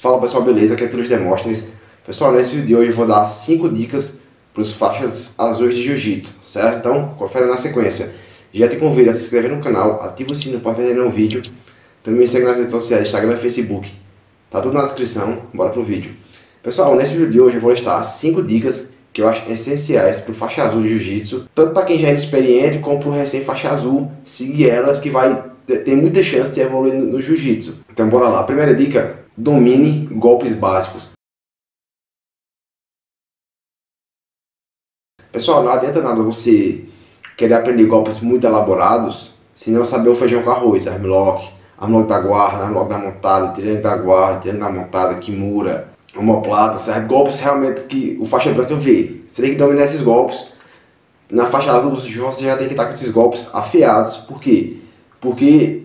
Fala pessoal, beleza? Aqui é Turis Demóstenes. Pessoal, nesse vídeo de hoje eu vou dar 5 dicas para os faixas azuis de Jiu-Jitsu, certo? Então, confere na sequência. Já te convido a se inscrever no canal, ativa o sininho para não perder nenhum vídeo. Também me segue nas redes sociais, Instagram e Facebook. Tá tudo na descrição, bora pro vídeo. Pessoal, nesse vídeo de hoje eu vou listar 5 dicas que eu acho essenciais para o faixa azul de Jiu-Jitsu, tanto para quem já é experiente como para o recém-faixa azul. Seguir elas que vai ter muita chance de evoluir no Jiu-Jitsu. Então bora lá. Primeira dica: domine golpes básicos. Pessoal, não adianta nada você querer aprender golpes muito elaborados se não saber o feijão com arroz, armlock da guarda, armlock da montada, triângulo da guarda, triângulo da montada, kimura, omoplata, certo? Golpes realmente que o faixa branca vê. Você tem que dominar esses golpes. Na faixa azul você já tem que estar com esses golpes afiados. Por quê? Porque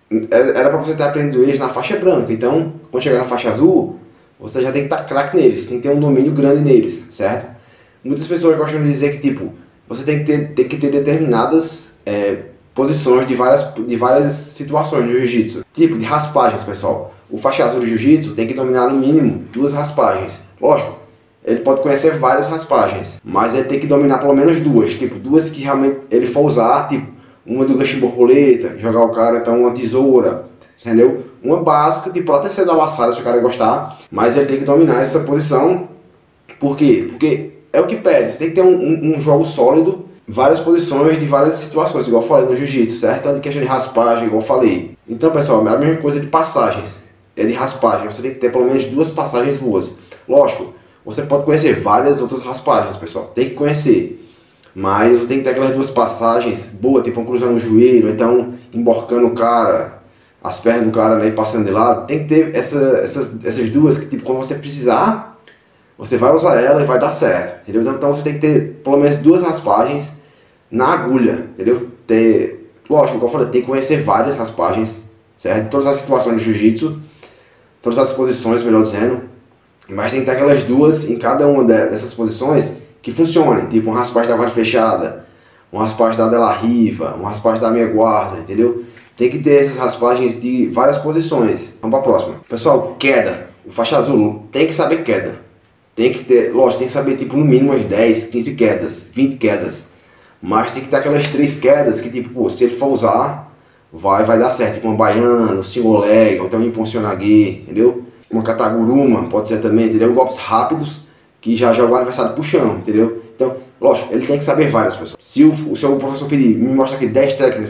era para você ter aprendido eles na faixa branca. Então, quando chegar na faixa azul, você já tem que estar craque neles, tem que ter um domínio grande neles, certo? Muitas pessoas gostam de dizer que tipo, você tem que ter determinadas posições de várias situações de Jiu-Jitsu. Tipo, de raspagens, pessoal. O faixa azul de Jiu-Jitsu tem que dominar no mínimo 2 raspagens. Lógico, ele pode conhecer várias raspagens, mas ele tem que dominar pelo menos 2. Tipo, 2 que realmente ele for usar, tipo, uma do gancho de borboleta, jogar o cara, então uma tesoura, entendeu? Uma básica, tipo, até ser da laçada se o cara gostar, mas ele tem que dominar essa posição. Por quê? Porque é o que pede, você tem que ter um jogo sólido, várias posições de várias situações, igual eu falei no Jiu-Jitsu, certo? Tanto de questão de raspagem, igual eu falei. Então, pessoal, é a mesma coisa de passagens, é de raspagem, você tem que ter pelo menos 2 passagens boas. Lógico, você pode conhecer várias outras raspagens, pessoal, tem que conhecer. Mas você tem que ter aquelas 2 passagens boas, tipo cruzando o joelho, então emborcando o cara, as pernas do cara, né, passando de lado. Tem que ter essas 2 que, tipo, quando você precisar, você vai usar ela e vai dar certo, entendeu? Então você tem que ter pelo menos 2 raspagens na agulha, entendeu? Lógico, como eu falei, tem que conhecer várias raspagens, certo? Todas as situações de Jiu-Jitsu, todas as posições, melhor dizendo. Mas tem que ter aquelas 2 em cada uma dessas posições que funcionem, tipo uma raspagem da guarda fechada, uma raspagem da dela riva, uma raspagem da meia guarda, entendeu? Tem que ter essas raspagens de várias posições. Vamos para a próxima. Pessoal, queda. O faixa azul tem que saber queda. Tem que ter, lógico, tem que saber tipo no mínimo umas 10, 15 quedas, 20 quedas. Mas tem que ter aquelas 3 quedas que tipo, pô, se ele for usar, vai dar certo. Tipo uma baiana, um single leg, ou então um imponssionagê, entendeu? Uma kataguruma, pode ser também, entendeu? Golpes rápidos que já joga o adversário pro chão, entendeu? Então, lógico, ele tem que saber várias pessoas. Se o seu professor pedir, me mostra aqui 10 técnicas,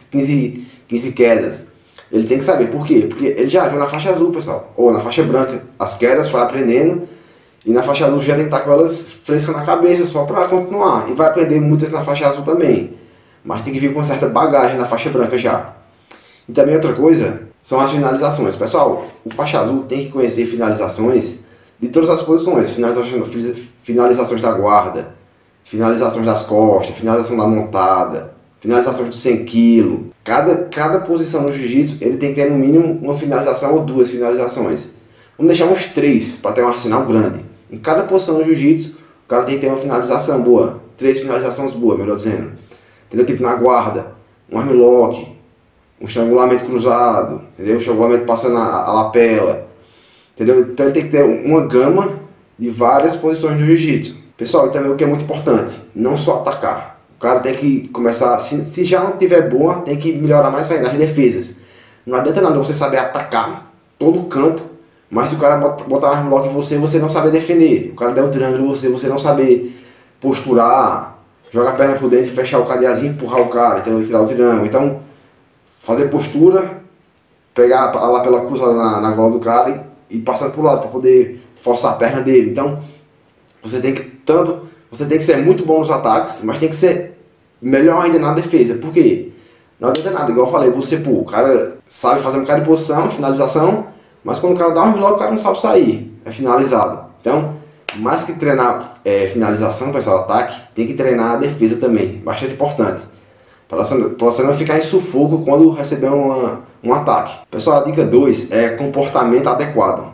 15 quedas, ele tem que saber. Por quê? Porque ele já viu na faixa azul, pessoal, ou na faixa branca, as quedas, vai aprendendo, e na faixa azul já tem que estar com elas frescas na cabeça, só para continuar. E vai aprender muitas na faixa azul também, mas tem que vir com uma certa bagagem na faixa branca já. E também outra coisa, são as finalizações. Pessoal, o faixa azul tem que conhecer finalizações de todas as posições, finalizações da guarda, finalizações das costas, finalização da montada, finalizações do 100 kg. Cada posição no Jiu-Jitsu ele tem que ter no mínimo uma finalização ou 2 finalizações. Vamos deixar uns 3 para ter um arsenal grande. Em cada posição no Jiu-Jitsu o cara tem que ter uma finalização boa, 3 finalizações boas, melhor dizendo. Entendeu? Tipo na guarda, um armlock, um estrangulamento cruzado, entendeu? Um estrangulamento passando a lapela. Entendeu? Então ele tem que ter uma gama de várias posições do Jiu-Jitsu. Pessoal, e também o que é muito importante, não só atacar. O cara tem que começar, se já não tiver boa, tem que melhorar mais ainda as defesas. Não adianta nada você saber atacar todo canto, mas se o cara botar um armlock em você não saber defender. O cara der um triângulo em você não saber posturar, jogar a perna por dentro, fechar o cadeazinho, empurrar o cara, então tirar o triângulo. Então, fazer postura, pegar a lapela cruzada na gola do cara e passando pro lado para poder forçar a perna dele. Então você tem que ser muito bom nos ataques, mas tem que ser melhor ainda na defesa. Por quê? Não adianta nada, igual eu falei, o cara sabe fazer um cara de posição, finalização, mas quando o cara dá um bloco, o cara não sabe sair, é finalizado. Então, mais que treinar finalização, pessoal, ataque, tem que treinar a defesa também, bastante importante. Para você não ficar em sufoco quando receber um ataque. Pessoal, a dica 2 é comportamento adequado.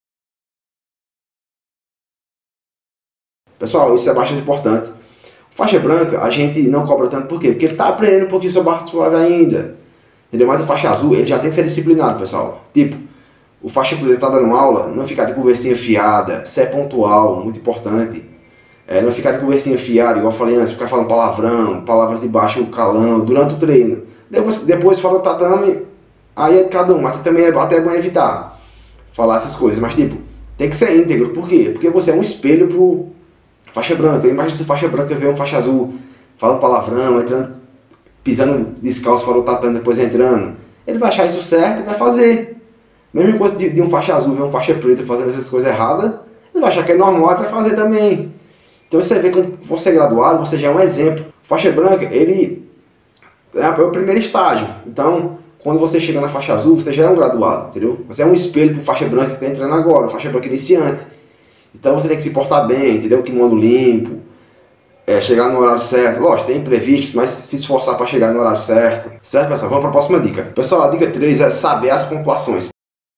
Pessoal, isso é bastante importante. Faixa branca, a gente não cobra tanto, por quê? Porque ele está aprendendo um pouquinho sobre arte suave ainda. Entendeu? Mas o faixa azul, ele já tem que ser disciplinado, pessoal. Tipo, o faixa preta está dando aula, não ficar de conversinha fiada, ser pontual, muito importante. Não ficar de conversinha fiada, igual eu falei antes, ficar falando palavrão, palavras de baixo calão, durante o treino. Depois fora do tatame, aí é de cada um, mas também até é bom evitar falar essas coisas. Mas tipo, tem que ser íntegro, por quê? Porque você é um espelho pro faixa branca. Imagina se o faixa branca vê um faixa azul, falando palavrão, entrando, pisando descalço fora do tatame, depois entrando. Ele vai achar isso certo e vai fazer. Mesma coisa de um faixa azul ver um faixa preta fazendo essas coisas erradas, ele vai achar que é normal e vai fazer também. Então você vê que você é graduado, você já é um exemplo. Faixa branca, ele é o primeiro estágio. Então, quando você chega na faixa azul, você já é um graduado, entendeu? Você é um espelho para o faixa branca que está entrando agora, faixa branca iniciante. Então você tem que se portar bem, entendeu? Kimono limpo, chegar no horário certo. Lógico, tem imprevistos, mas se esforçar para chegar no horário certo. Certo, pessoal? Vamos para a próxima dica. Pessoal, a dica 3 é saber as pontuações.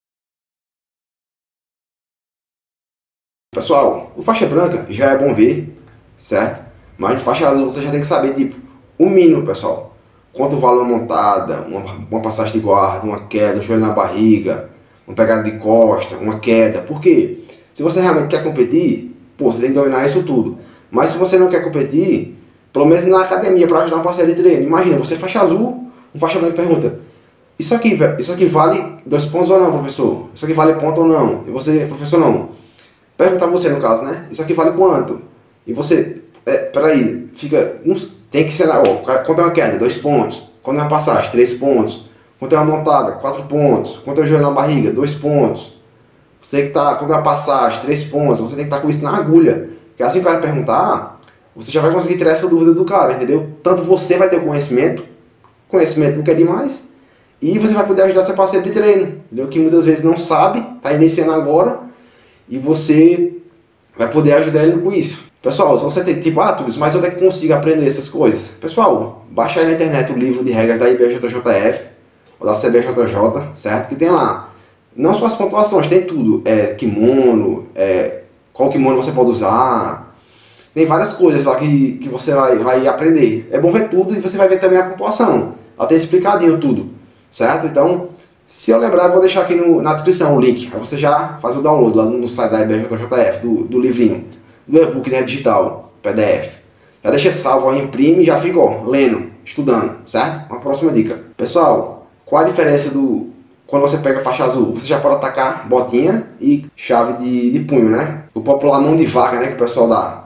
Pessoal, o faixa branca já é bom ver, certo? Mas no faixa azul você já tem que saber, tipo, o mínimo, pessoal. Quanto vale uma montada, uma passagem de guarda, uma queda, um joelho na barriga, uma pegada de costa, uma queda. Por quê? Se você realmente quer competir, pô, você tem que dominar isso tudo. Mas se você não quer competir, pelo menos na academia, para ajudar um parceiro de treino. Imagina, você faixa azul, um faixa branca pergunta: isso aqui vale 2 pontos ou não, professor? Isso aqui vale ponto ou não? E você, professor, não. Perguntar você no caso, né? Isso aqui vale quanto? E você, peraí, tem que ser, quanto é uma queda? 2 pontos. Quanto é uma passagem? 3 pontos. Quanto é uma montada? 4 pontos. Quanto é o joelho na barriga? 2 pontos. Você tem que estar, quanto é uma passagem? 3 pontos. Você tem que estar com isso na agulha. Porque assim que o cara perguntar, você já vai conseguir tirar essa dúvida do cara, entendeu? Tanto você vai ter o conhecimento não quer demais, e você vai poder ajudar seu parceiro de treino, entendeu? Que muitas vezes não sabe, está iniciando agora, e você vai poder ajudar ele com isso. Pessoal, se você tem tipo, Túlio, mas onde é que eu consigo aprender essas coisas? Pessoal, baixa aí na internet o livro de regras da IBJJF, ou da CBJJ, certo? Que tem lá, não só as pontuações, tem tudo, kimono, qual kimono você pode usar, tem várias coisas lá que você vai aprender. É bom ver tudo e você vai ver também a pontuação, lá tem explicadinho tudo, certo? Então, se eu lembrar, eu vou deixar aqui na descrição o link. Aí você já faz o download lá no site da IBJJF, do livrinho, do e-book, né, digital, PDF. Já deixa salvo, ó, imprime e já fica, ó, lendo, estudando, certo? Uma próxima dica. Pessoal, qual a diferença quando você pega a faixa azul? Você já pode atacar botinha e chave de punho, né? O popular mão de vaca, né, que o pessoal dá.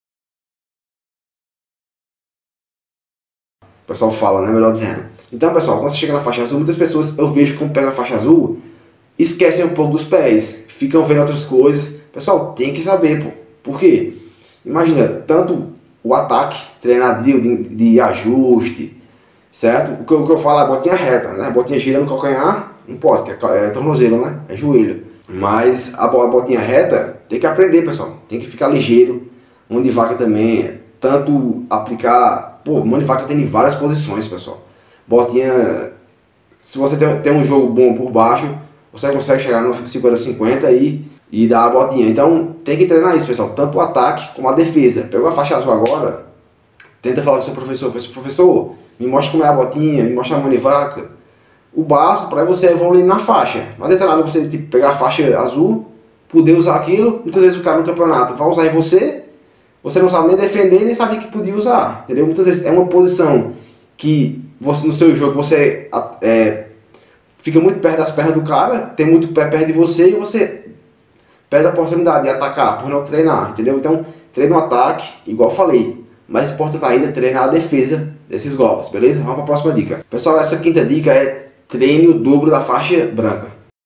O pessoal fala, né, melhor dizendo. Então, pessoal, quando você chega na faixa azul, muitas pessoas eu vejo como pegam a faixa azul, esquecem um pouco dos pés, ficam vendo outras coisas. Pessoal, tem que saber, pô. Por quê? Imagina, tanto o ataque, treinadinho de ajuste, certo? O que eu falo é a botinha reta, né? A botinha girando no calcanhar, não pode, é tornozelo, né? É joelho. Mas a botinha reta, tem que aprender, pessoal. Tem que ficar ligeiro. Mão de vaca também, tanto aplicar... Pô, mão de vaca tem em várias posições, pessoal. Botinha, se você tem um jogo bom por baixo, você consegue chegar no 50-50 e dar a botinha. Então tem que treinar isso, pessoal, tanto o ataque como a defesa. Pegou a faixa azul agora, tenta falar com o seu professor: professor, me mostra como é a botinha, me mostra a mão de vaca. O básico para você evoluir na faixa. Não adianta nada você tipo, pegar a faixa azul, poder usar aquilo. Muitas vezes o cara no campeonato vai usar em você não sabe nem defender, nem sabia que podia usar, entendeu? Muitas vezes é uma posição que você, no seu jogo você fica muito perto das pernas do cara, tem muito pé perto de você e você perde a oportunidade de atacar por não treinar, entendeu? Então, treina o ataque, igual eu falei, mais importante ainda, treinar a defesa desses golpes, beleza? Vamos para a próxima dica. Pessoal, essa quinta dica é treine o dobro da faixa branca.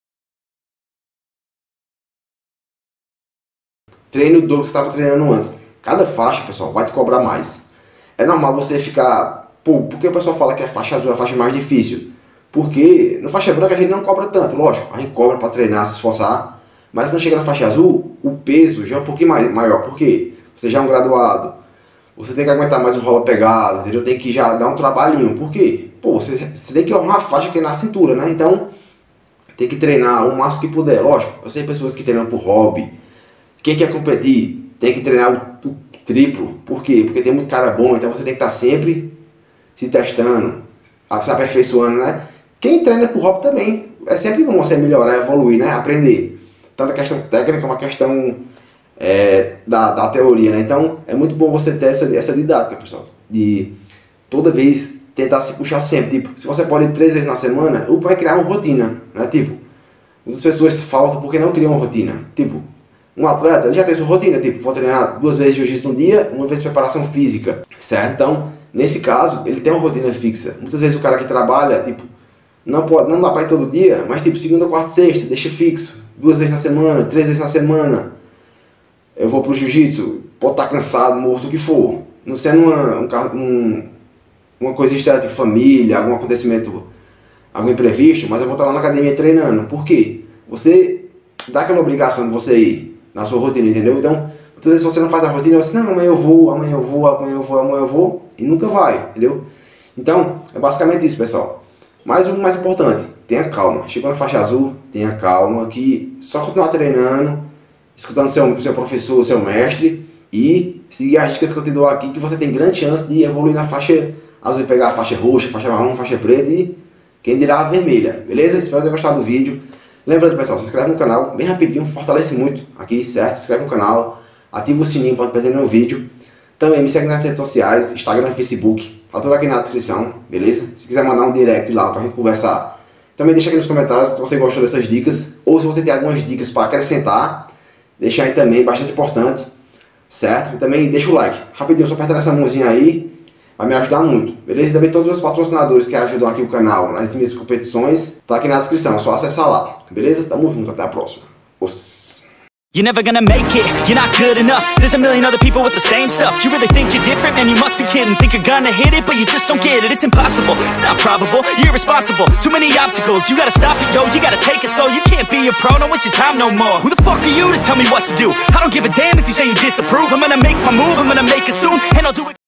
Treine o dobro que você estava treinando antes. Cada faixa, pessoal, vai te cobrar mais. É normal você ficar... Pô, por que o pessoal fala que a faixa azul é a faixa mais difícil? Porque na faixa branca a gente não cobra tanto, lógico. A gente cobra para treinar, se esforçar. Mas quando chega na faixa azul, o peso já é um pouquinho maior. Por quê? Você já é um graduado. Você tem que aguentar mais o rola pegado, entendeu? Tem que já dar um trabalhinho. Por quê? Pô, você tem que honrar a faixa que tem na cintura, né? Então, tem que treinar o máximo que puder. Lógico, eu sei pessoas que treinam por hobby. Quem quer competir tem que treinar o triplo. Por quê? Porque tem muito cara bom, então você tem que estar sempre se testando, se aperfeiçoando, né? Quem treina por hobby também, é sempre bom você melhorar, evoluir, né? Aprender. Tanto a questão técnica como a questão da teoria, né? Então é muito bom você ter essa didática, pessoal, de toda vez tentar se puxar sempre. Tipo, se você pode ir 3 vezes na semana, o vai criar uma rotina, né? Tipo, muitas pessoas faltam porque não criam uma rotina. Tipo, um atleta, ele já tem sua rotina, tipo, vou treinar 2 vezes jiu-jitsu no dia, 1 vez preparação física, certo? Então, nesse caso, ele tem uma rotina fixa. Muitas vezes o cara que trabalha, tipo, não dá pra ir todo dia, mas tipo, segunda, quarta, sexta, deixa fixo, 2 vezes na semana, 3 vezes na semana. Eu vou pro jiu-jitsu, pode estar cansado, morto, o que for. Não sendo uma coisa externa, tipo família, algum acontecimento, algum imprevisto, mas eu vou estar lá na academia treinando. Por quê? Você dá aquela obrigação de você ir na sua rotina, entendeu? Então, muitas vezes você não faz a rotina, você, não, amanhã eu vou, e nunca vai, entendeu? Então, é basicamente isso, pessoal. Mas o mais importante, tenha calma. Chegou na faixa azul, tenha calma, que só continuar treinando, escutando seu professor, seu mestre, e seguir as dicas que eu te dou aqui, que você tem grande chance de evoluir na faixa azul, e pegar a faixa roxa, faixa marrom, faixa preta e quem dirá a vermelha, beleza? Espero ter gostado do vídeo. Lembrando, pessoal, se inscreve no canal, bem rapidinho, fortalece muito aqui, certo? Se inscreve no canal, ativa o sininho para não perder nenhum vídeo. Também me segue nas redes sociais, Instagram e Facebook, tá tudo aqui na descrição, beleza? Se quiser mandar um direct lá pra gente conversar, também deixa aqui nos comentários se você gostou dessas dicas, ou se você tem algumas dicas para acrescentar, deixa aí também, bastante importante, certo? E também deixa o like, rapidinho, só aperta nessa mãozinha aí, vai me ajudar muito, beleza? E também todos os meus patrocinadores que ajudam aqui o canal nas minhas competições, tá aqui na descrição, é só acessar lá, beleza? Tamo junto, até a próxima. You're never gonna make it, you're not good enough. There's a million other people with the same stuff. You really think you're different? Man, you must be kidding. Think you're gonna hit it, but you just don't get it. It's impossible, it's not probable, you're irresponsible. Too many obstacles, you gotta stop it, yo. You gotta take it slow, you can't be a pro, don't waste your time no more. Who the fuck are you to tell me what to do? I don't give a damn if you say you disapprove. I'm gonna make my move, I'm gonna make it soon.